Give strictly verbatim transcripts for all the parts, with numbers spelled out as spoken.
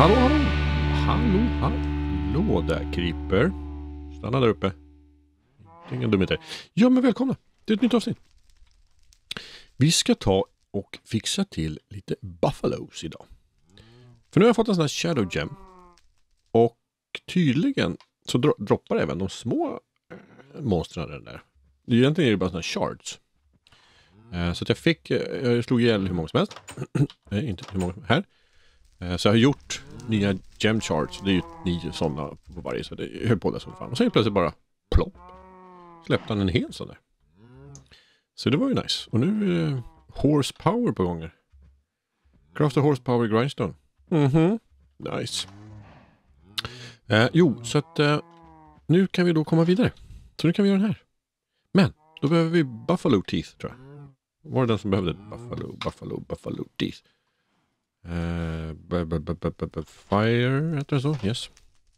Hallå, hallå, hallå, hallå där, Creeper. Stanna där uppe. Det är ingen dumheter. Ja, men välkomna till ett nytt avsnitt. Vi ska ta och fixa till lite Buffalos idag. För nu har jag fått en sån här Shadow Gem. Och tydligen så dro- droppar även de små äh, monstren den där. Egentligen är det bara såna här shards. Äh, så att jag fick, äh, jag slog ihjäl hur många som helst. Nej, inte hur många som här. Äh, så jag har gjort nya gem shards. Det är ju nio sådana på varje, så det höll på där som fan. Och sen plötsligt bara plopp. Släppte han en hel sån där. Så det var ju nice. Och nu är det horsepower på gånger. Craft a horsepower grindstone. Mhm. Nice. Eh, jo, så att eh, nu kan vi då komma vidare. Så nu kan vi göra den här. Men, då behöver vi buffalo teeth, tror jag. Var det den som behövde buffalo, buffalo, buffalo teeth? Eh, b- b- b- b- b- fire, heter det så? Yes.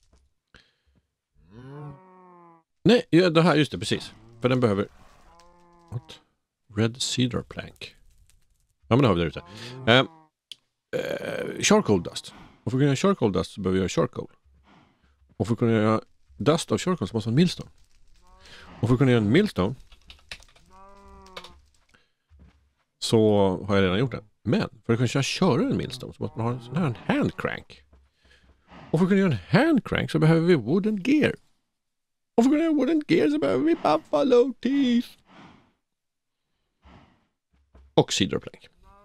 Nej, ja, det här, just det, precis. För den behöver... What? Red cedar plank. Ja, men det har vi där ute. Eh, eh, charcoal dust. Och för att kunna göra charcoal dust så behöver vi göra charcoal. Och för att kunna göra dust av charcoal så måste man ha en millstone. Och för att kunna göra en millstone så har jag redan gjort det. Men för att kunna köra, köra en millstone så måste man ha en sån här en handcrank. Och för att kunna göra en handcrank så behöver vi wooden gear. Och för att kunna göra wooden gear så behöver vi buffalo teeth. Och cedar plank.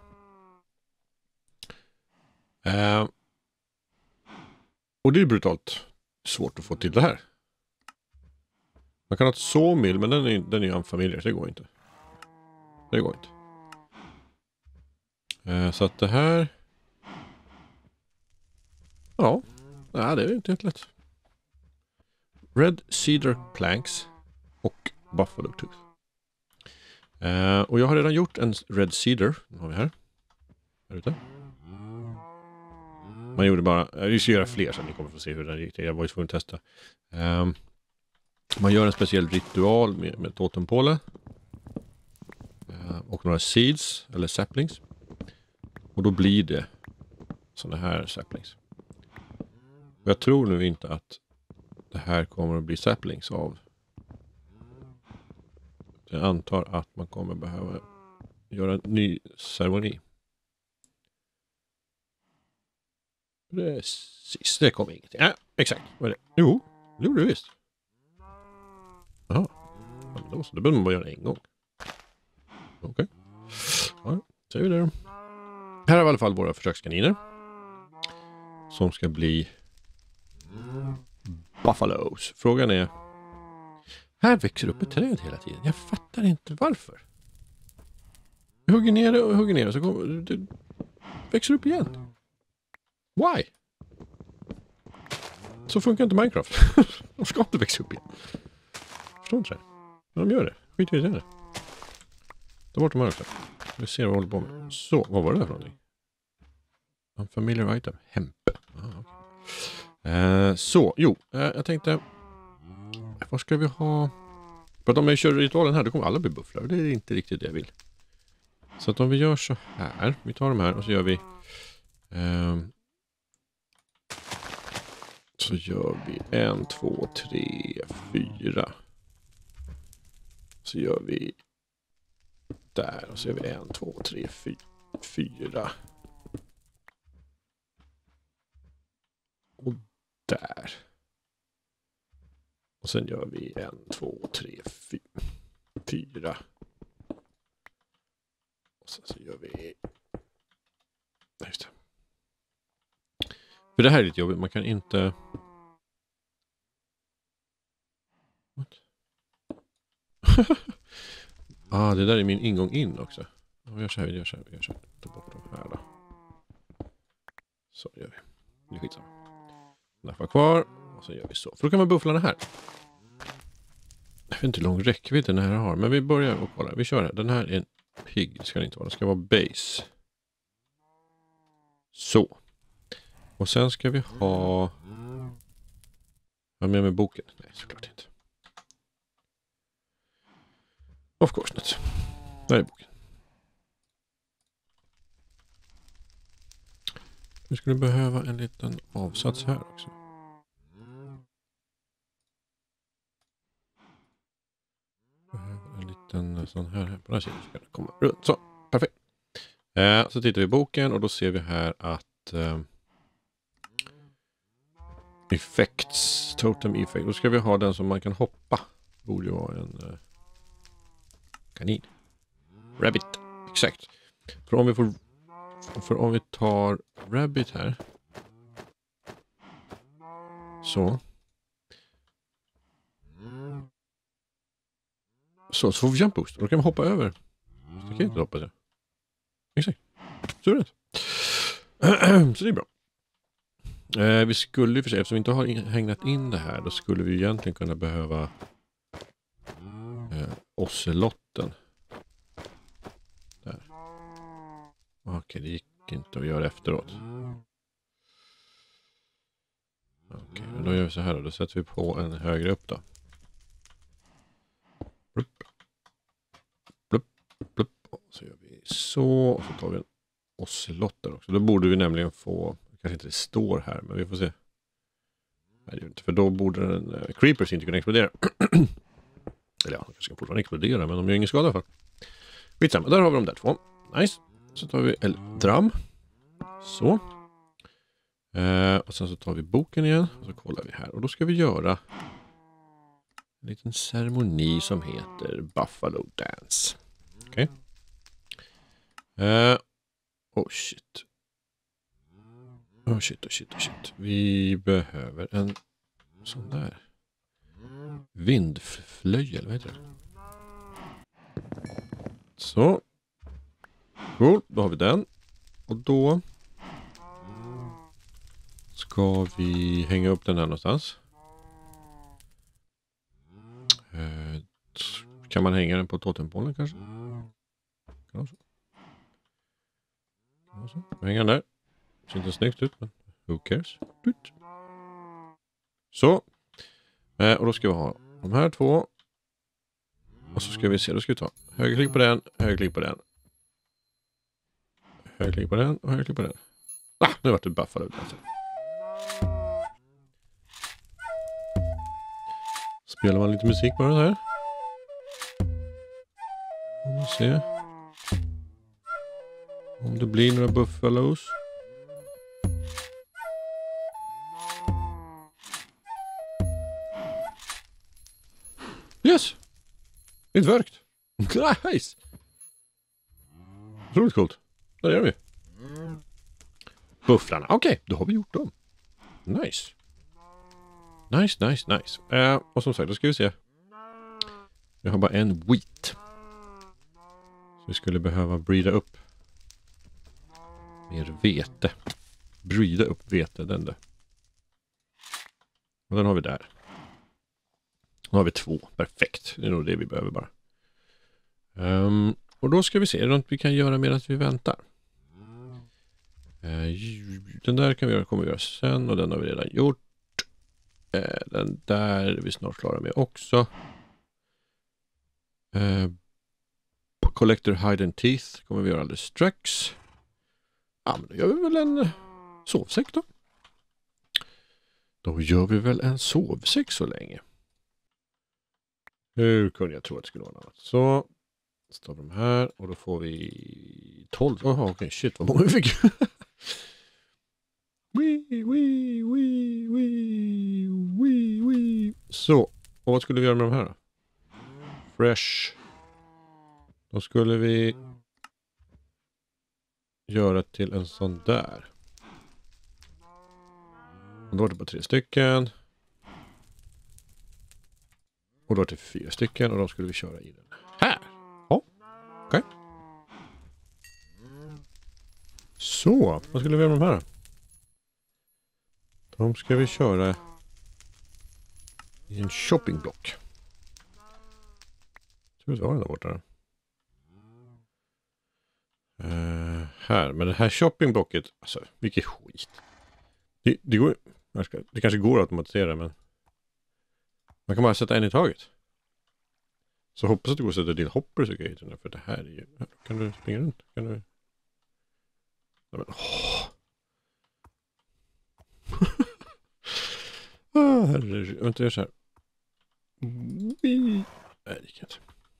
Uh, och det är brutalt svårt att få till det här. Man kan ha ett sawmill, men den är, den är ju unfamiliar, så det går inte. Det går inte. Uh, så att det här... Ja, nej, det är inte helt lätt. Red cedar planks och buffalo tooth. Uh, och jag har redan gjort en red cedar. Den har vi här. Här ute. Man gjorde bara... Vi ska göra fler så ni kommer få se hur den gick. Jag var ju tvungen att testa. Um, man gör en speciell ritual med, med totempåle. Uh, och några seeds, eller saplings. Och då blir det såna här saplings. Och jag tror nu inte att det här kommer att bli saplings av. Jag antar att man kommer behöva göra en ny ceremoni. Precis, det kommer ingenting. Ja, exakt. Vad är det? Jo, det gjorde du visst. Jaha. Ja, då, så det behöver man bara göra en gång. Okej. Okay. Ja, ser vi det då. Här har vi i alla fall våra försökskaniner. Som ska bli buffalos. Frågan är... Här växer upp ett träd hela tiden. Jag fattar inte varför. Jag hugger ner det och hugger ner det så kommer det växer upp igen. Why? Så funkar inte Minecraft. De ska inte växa upp igen. Förstår inte det. Men de gör det. Skit i det. Ta bort de här också. Vi ser vad vi håller på med. Så, vad var det där för någonting? En familiar item. Hempe. Ah, okay. eh, så, jo. Eh, jag tänkte... Vad ska vi ha? För att om jag kör ritualen här, då kommer alla bli bufflar. Det är inte riktigt det jag vill. Så att om vi gör så här. Vi tar de här och så gör vi... Eh, så gör vi en, två, tre, fyra. Så gör vi... Där. Och så gör vi en, två, tre, fy, fyra. Och där. Och sen gör vi en, två, tre, fy, fyra. Och sen så gör vi... Just det. För det här är lite jobbigt. Man kan inte... What? ah, det där är min ingång in också. Vi gör så här, vi gör så här, vi gör så här. Ta bort de här då. Så gör vi. Det är skitsamma. Den här får kvar. Och så gör vi så. För då kan man buffla den här. Jag vet inte hur lång räckvidd den här har. Men vi börjar och kolla. Vi kör här. Den här är en pigg. Det ska den inte vara. Det ska vara base. Så. Och sen ska vi ha... Vad med med boken? Nej, såklart inte. Of course not. Där är boken. Vi skulle behöva en liten avsats här också. Behöver en liten sån här, här på den här sidan. Ska komma runt. Så, perfekt. Eh, så tittar vi i boken och då ser vi här att eh, effects, totem effect. Då ska vi ha den som man kan hoppa. Borde ju vara en eh, kanin. Rabbit, exakt. För om vi får för om vi tar rabbit här så så, så får vi jump boost. Då kan vi hoppa över. Så kan inte hoppa det. Exakt. Så är det. Så det är bra. Eh, vi skulle för sig, eftersom vi inte har hängt in det här, då skulle vi egentligen kunna behöva eh, ocelotten. Där. Okej, det gick inte att göra efteråt. Okej, då gör vi så här då. Då sätter vi på en högre upp då. Blupp. Blupp. Blupp. Så gör vi så. Och så tar vi en ocelott där också. Då borde vi nämligen få, kanske inte det står här, men vi får se. Nej, det inte, för då borde den, uh, creepers inte kunna explodera. Eller ja, de kanske kan fortfarande explodera, men de gör ingen skada i alla fall. Skitsamma, där har vi de där två. Nice. Så tar vi en dram. Så. Uh, och sen så tar vi boken igen. Och så kollar vi här. Och då ska vi göra en liten ceremoni som heter Buffalo Dance. Okej. Okay. Uh, oh shit. Oh shit, oh shit, oh shit. Vi behöver en sån där vindflöjel, vad heter det? Så. Cool, då har vi den. Och då ska vi hänga upp den här någonstans. Eh, kan man hänga den på totempålen kanske? Kan också. Kan också. Hänga den där. Ser inte snyggt ut, men who cares? Så. Eh, och då ska vi ha de här två. Och så ska vi se, då ska vi ta högerklick på den, högerklick på den. Högerklick på den och högerklick på den. Ah, nu vart det buffalo. Spelar man lite musik bara här. Om vi se. Om det blir några buffalos. Yes! Det är verkt. Nice! Otroligt coolt. Där gör vi. Bufflarna. Okej, okay, då har vi gjort dem. Nice. Nice, nice, nice. Uh, och som sagt, då ska vi se. Jag har bara en wheat. Så vi skulle behöva breeda upp mer vete. Breeda upp vete, den där. Och den har vi där. Nu har vi två. Perfekt. Det är nog det vi behöver bara. Um, och då ska vi se. Är det något vi kan göra medan vi väntar? Uh, den där kan vi göra, kommer vi göra sen. Och den har vi redan gjort. Uh, den där är vi snart klara med också. Uh, Collector Hide and Teeth kommer vi göra alldeles strax. Ja, men då gör vi väl en sovsäck då. Då gör vi väl en sovsäck så länge. Hur kunde jag tro att det skulle vara något annat? Så står de här och då får vi tolv. Jaha, okej, okay, shit vad många vi fick. wee, wee, wee, wee, wee, wee. Så, och vad skulle vi göra med de här då? Fresh. Då skulle vi göra till en sån där. Och då var det bara tre stycken. Och då var det fyra stycken och då skulle vi köra i den här. Ja, okej. Okay. Så, vad skulle vi göra med de här? De ska vi köra i en shoppingblock. Ska vi ta den där borta? Uh, här, men det här shoppingblocket, alltså vilket skit. Det, det, går, det kanske går att automatisera, men man kan bara sätta en i taget. Så hoppas att det går att sätta till hoppers och grejer. För det här är ju... Kan du springa runt? Kan du... Nej, men, åh. Ah, herregud. Vänta, jag gör så här. Nej, det gick inte.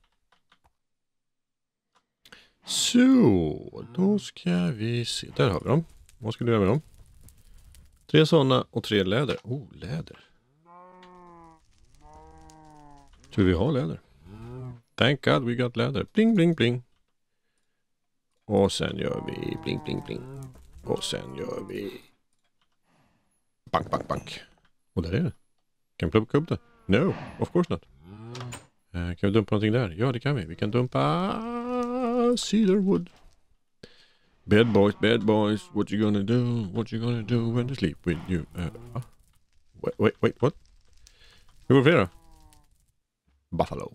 Så, då ska vi se. Där har vi dem. Vad ska du göra med dem? Tre sådana och tre läder. Oh, läder. Tror vi har läder. Thank God we got läder. Bling, bling, bling. Och sen gör vi bling, bling, bling. Och sen gör vi bank, bank, bank. Och där är det. Kan vi plocka upp det? No, of course not. Uh, kan vi dumpa någonting där? Ja, det kan vi. Vi kan dumpa cedarwood. Bad boys, bad boys. What you gonna do? What you gonna do when they sleep with you? Uh, uh. Wait, wait, wait, what? Hur går det för er då? Buffalo.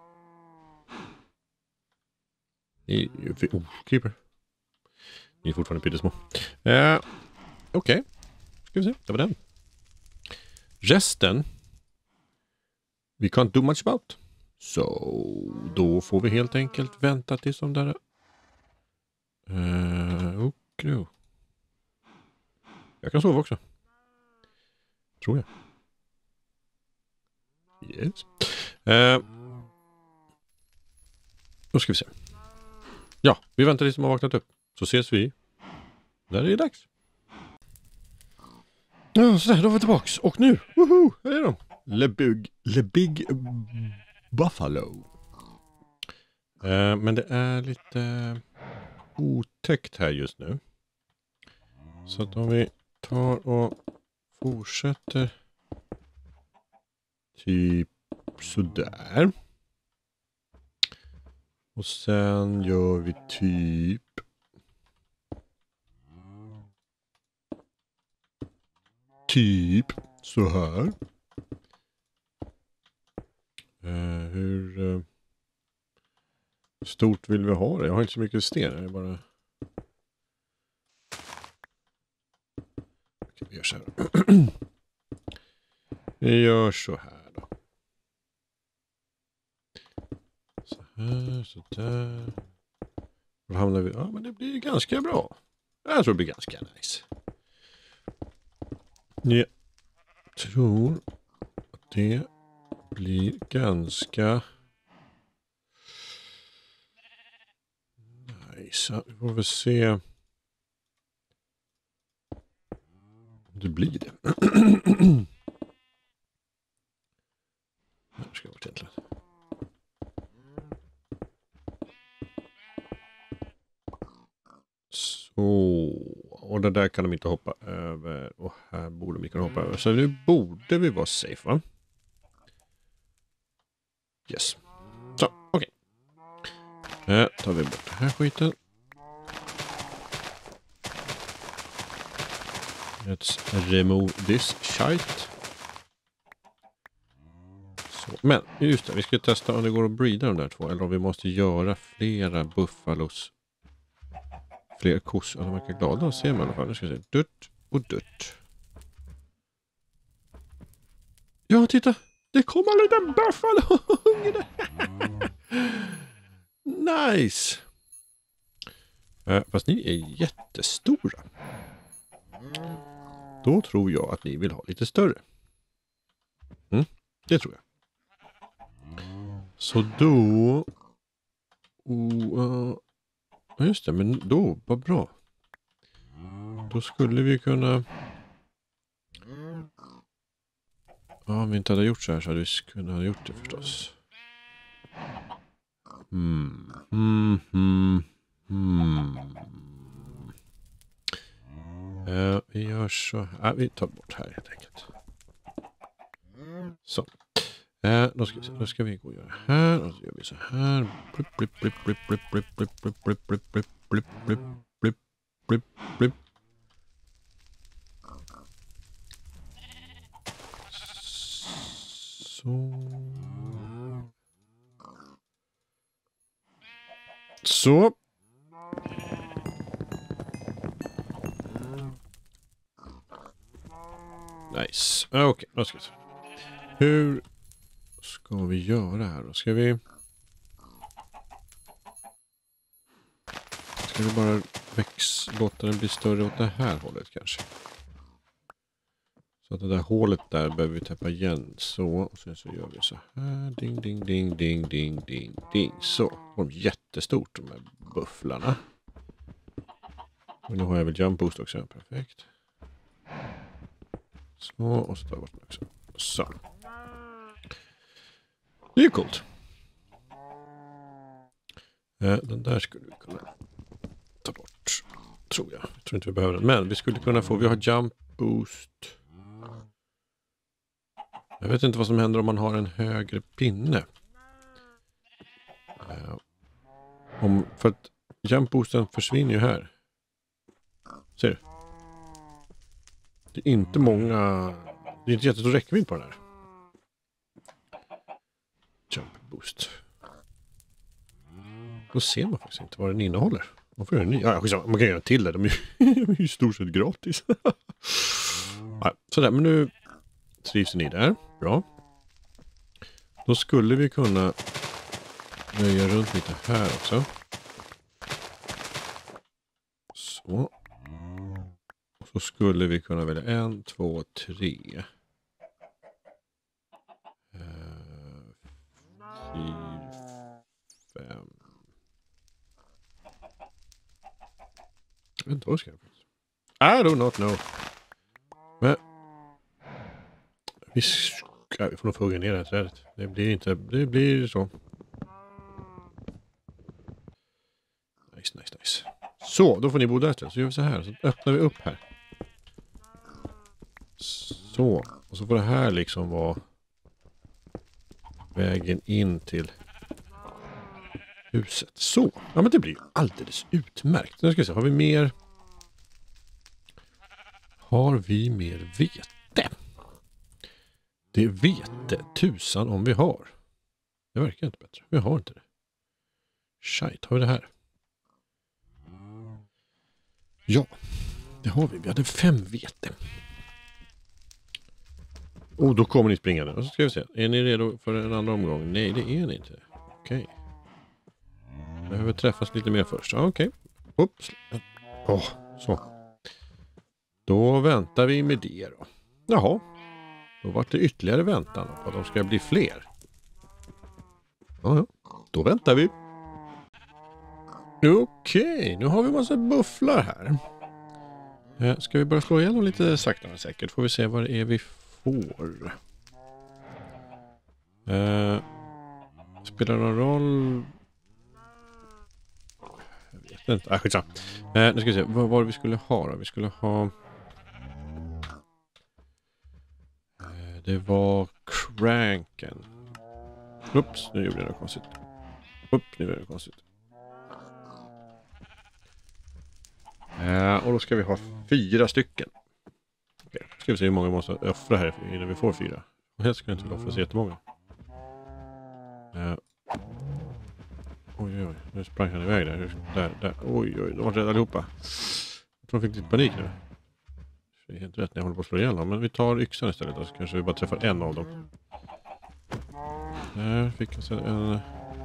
Ni, oh, creeper. Ni är fortfarande pyttesmå. Uh, Okej. Okay. Ska vi se. Det var den. Resten. We can't do much about. Så då får vi helt enkelt vänta tills de där... Uh, okay. Jag kan sova också. Tror jag. Yes. Uh, då ska vi se. Ja, vi väntar tills de har vaknat upp. Så ses vi. Där är det dags. Ja, så där, då var vi tillbaks. Och nu, woho, här är de. Le Big, Le Big Buffalo. Uh, men det är lite otäckt här just nu. Så att om vi tar och fortsätter typ sådär. Och sen gör vi typ typ så här. Uh, hur uh, stort vill vi ha det? Jag har inte så mycket sten. Jag bara... Okej, vi gör så här. Vi gör så här då. Så här, så där. Då hamnar vi... Ja, men det blir ganska bra. Jag tror det blir ganska nice. Jag tror att det blir ganska nice. Vi får väl se om det blir det. Här ska jag vara egentligen. Så, och det där kan de inte hoppa över. Och här borde de kunna hoppa över. Så nu borde vi vara safe, va? Yes. Så, okej. Okay. Här tar vi bort den här skiten. Let's remove this shite. Så, men just det, vi ska testa om det går att breeda de där två. Eller om vi måste göra flera buffalos. Fler kors. Ja, de verkar glada att se mig i alla fall. Nu ska vi se. Dutt och dutt. Ja, titta. Det kommer en liten buffalo. Nice. Uh, fast ni är jättestora. Då tror jag att ni vill ha lite större. Mm, det tror jag. Så då... Oh, uh, just det, men då, vad bra. Då skulle vi kunna... Ja, om vi inte hade gjort så här så hade vi kunnat ha gjort det förstås. Mm, mm, mm, mm. Uh, vi gör så här. Uh, vi tar bort här helt enkelt. Så. Uh, då, ska vi, då ska vi gå och göra här. Och så gör vi så här. Blip, blip, blip, blip, blip, blip, blip, blip, blip, blip, blip, blip, blip, blip, blip, blip. Så. Så. Nice. Okej, okay, då ska vi se. Hur ska vi göra här då? Ska vi... Ska vi bara väx... låta den bli större åt det här hållet kanske? Så att det där hålet där behöver vi täppa igen. Så, och sen så gör vi så här. Ding, ding, ding, ding, ding, ding, ding. Så, de är jättestort de här bufflarna. Och nu har jag väl jump boost också. Perfekt. Så, och så tar jag bort den också. Så. Det är ju coolt. Den där skulle vi kunna ta bort. Tror jag. Jag tror inte vi behöver den. Men vi skulle kunna få, vi har jump boost. Jag vet inte vad som händer om man har en högre pinne. Om, för att jump boosten försvinner ju här. Ser du? Det är inte många... Det är inte jättestor räckvidd på den här. Jump boost. Då ser man faktiskt inte vad den innehåller. Man får göra en ny. Ja, man kan göra till det. De är ju i stort sett gratis. Ja, sådär, men nu trivs ni där. Bra. Då skulle vi kunna nöja runt lite här också. Så. Och så skulle vi kunna välja en, två, tre. Uh, fyra, fem. Jag vet inte vad ska jag I do not know. Men vi, ska, vi får nog få hugga ner det här trädet. Det blir inte, det blir så. Nice, nice, nice. Så, då får ni bo där. Så gör vi så här. Så öppnar vi upp här. Så. Och så får det här liksom vara vägen in till huset. Så. Ja, men det blir alldeles utmärkt. Nu ska vi se. Har vi mer... Har vi mer vete? Det är vete tusan om vi har. Det verkar inte bättre. Vi har inte det. Shit, har vi det här? Ja, det har vi. Vi hade fem vete. Och då kommer ni springande. Och så ska vi se. Är ni redo för en andra omgång? Nej, det är ni inte. Okej. Okay. Behöver träffas lite mer först. Ja, okej. Okay. Oops. Åh, oh, så. Då väntar vi med det då. Jaha. Då var det ytterligare väntan på att de ska bli fler. Ja, då väntar vi. Okej, okay, nu har vi massa bufflar här. Eh, ska vi börja slå igenom lite sakta men säkert? Får vi se vad det är vi får. Eh, spelar det någon roll? Jag vet inte. Ah, skitsamma. Eh, nu ska vi se. Vad var det vi skulle ha då? Vi skulle ha... Eh, det var cranken. Ups, nu gjorde jag något konstigt. Upp, nu är det konstigt. Eh, och då ska vi ha fyra stycken. Okej, ska vi se hur många vi måste offra här innan vi får fyra. Och helst ska jag inte offra så jättemånga. Eh. Oj, oj, nu sprang han iväg där. Där, där. Oj, oj, de var rädda allihopa. Jag tror de fick lite panik nu. Det är helt rätt när jag håller på att slå ihjäl dem. Men vi tar yxan istället då, så kanske vi bara träffar en av dem. Där fick jag sen en...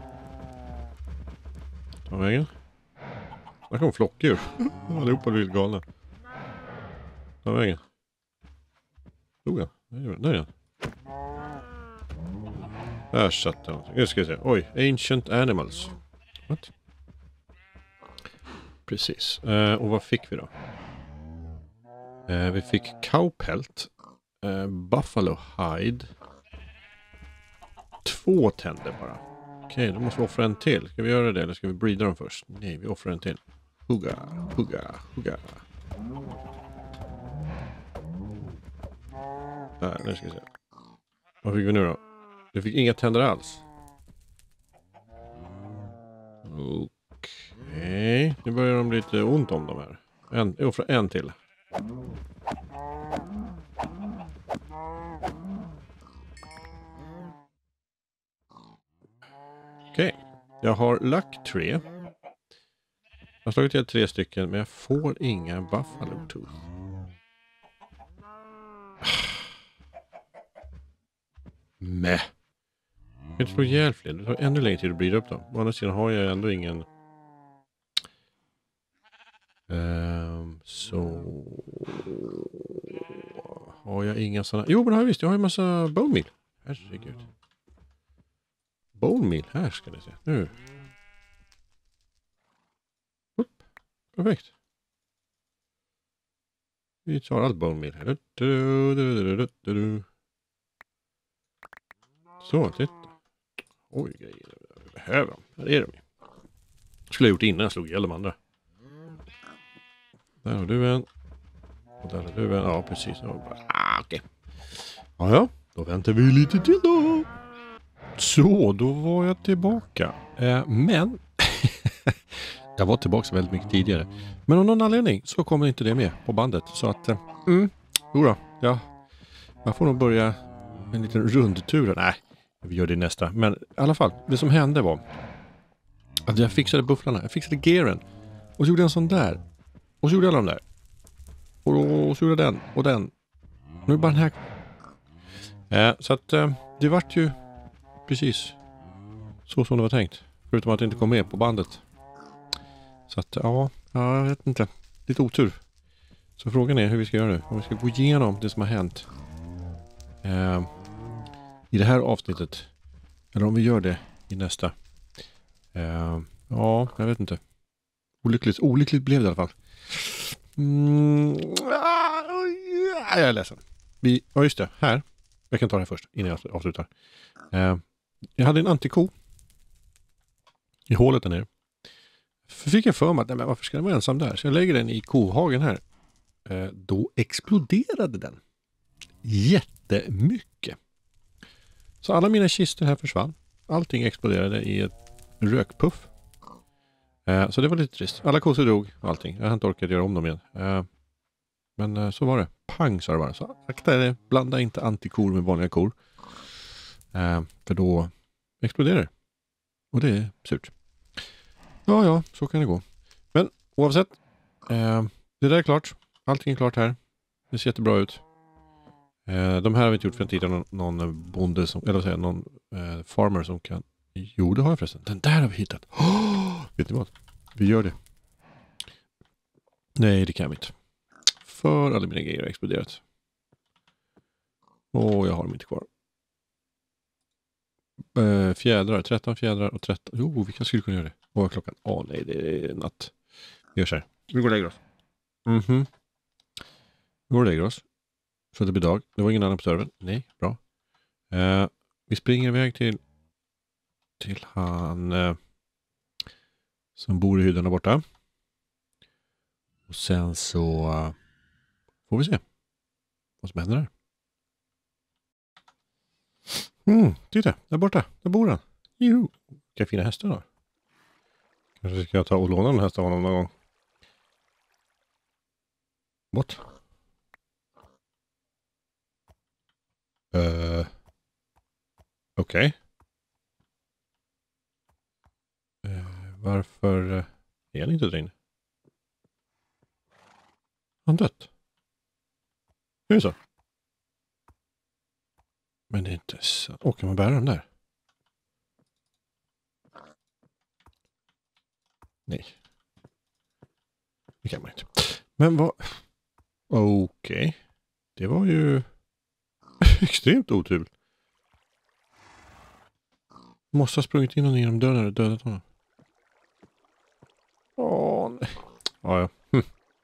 Ta vägen. Där kom flockdjur. Allihopa blir galna. Ta vägen. Dog han? Där är han. Där satt han. Nu ska jag se. Oj, Ancient Animals. What? Precis. Uh, och vad fick vi då? Uh, vi fick Cowpelt. Uh, Buffalo Hide. Två tänder bara. Okej, okay, då måste vi offra en till. Ska vi göra det eller ska vi breeda dem först? Nej, vi offrar en till. Hugga, hugga, hugga. Där, nu ska vi se. Vad fick vi nu då? Vi fick inga tänder alls. Okej. Okay. Nu börjar de bli lite ont om de här. En, jag offrar en till. Okej. Okay. Jag har lagt tre. Jag har slagit till tre stycken men jag får inga Buffalo Tooth. Mäh. Jag kan inte slå ihjäl fler. Det tar ännu längre tid att bryta upp dem. Å andra sidan har jag ändå ingen... Um, så... har jag inga sådana... Jo, men det har jag visst. Jag har ju en massa bone meal. Herregud. Bone meal. Här ska ni se. Nu. Upp. Perfekt. Vi tar allt bone meal här. Så, titta. Oj, grejer. Jag behöver dem. Här är de. Skulle jag gjort innan jag slog ihjäl de andra. Där har du en. Och där har du en. Ja, precis. Ah, okej. Okay. Ja, ja. Då väntar vi lite till då. Så, då var jag tillbaka. Eh, men jag var tillbaka väldigt mycket tidigare. Men av någon anledning så kommer inte det med på bandet. Så att, eh, mm, jodå, ja. Jag får nog börja en liten rundtur. Nej, vi gör det nästa. Men i alla fall, det som hände var att jag fixade bufflarna. Jag fixade gearen. Och så gjorde jag en sån där. Och så gjorde jag de där. Och, och så gjorde jag den. Och den. Nu är bara den här. Eh, så att eh, det vart ju precis så som det var tänkt. Förutom att det inte kom med på bandet. Så att ja, jag vet inte. Lite otur. Så frågan är hur vi ska göra nu. Om vi ska gå igenom det som har hänt eh, i det här avsnittet. Eller om vi gör det i nästa. Eh, ja, jag vet inte. Olyckligt, olyckligt blev det i alla fall. Mm, jag är ledsen. Vi, ja just det, här. Jag kan ta det här först innan jag avslutar. Eh, jag hade en antiko i hålet där nere. Fick jag för mig att nej, men varför ska den vara ensam där? Så jag lägger den i kohagen här. Eh, då exploderade den. Jättemycket. Så alla mina kister här försvann. Allting exploderade i ett rökpuff. Eh, så det var lite trist. Alla kossor dog och allting. Jag har inte orkat göra om dem igen. Eh, men eh, så var det. Pang sa det bara. Så akta det. Blanda inte antikor med vanliga kor. Eh, för då exploderar det. Och det är surt. Ja, ja. Så kan det gå. Men oavsett. Eh, det där är klart. Allting är klart här. Det ser jättebra ut. Eh, de här har vi inte gjort för en tid. Någon, någon bonde som, eller vad säger någon eh, farmer som kan. Jo, det har jag förresten. Den där har vi hittat. Oh, vet ni vad? Vi gör det. Nej, det kan vi inte. För alla mina grejer har exploderat. Och jag har dem inte kvar. Eh, fjädrar, tretton fjädrar och tretton. Jo, vilka skulle kunna göra det? Vad är klockan? Åh oh, nej, det är natt. Vi gör så här. Vi går och lägger oss. Mhm. Vi går och lägger oss. Så att det blir dag. Det var ingen annan på servern. Nej, bra. Eh, vi springer iväg till till han eh, som bor i hyddan där borta. Och sen så uh, får vi se vad som händer där. Mm, titta, där borta. Där bor han. Juhu. Vilka fina hästar då. Kanske ska jag ta och låna en häst av honom någon gång. What? Uh, Okej. Okay. Varför är han inte där inne? Han dött. Är det så? Men det är inte så. Åh, kan man bära den där? Nej. Det kan man inte. Men vad... Okej. Okay. Det var ju extremt otur. Måste ha sprungit in och genom dörren och dödat honom. Åh, nej. Ja, ja. Hm.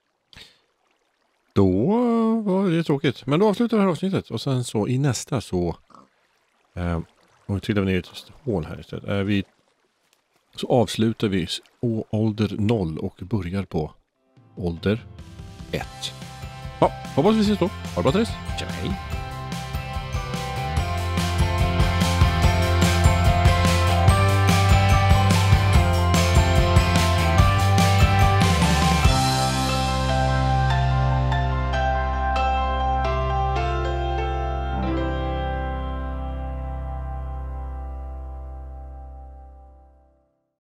Då var det tråkigt. Men då avslutar vi det här avsnittet. Och sen så i nästa så... Eh, om vi trillar ner i ett hål här istället. Eh, vi, så avslutar vi ålder noll och börjar på ålder ett. Ja, hoppas vi ses då. Ha det bra tills. Tja, hej.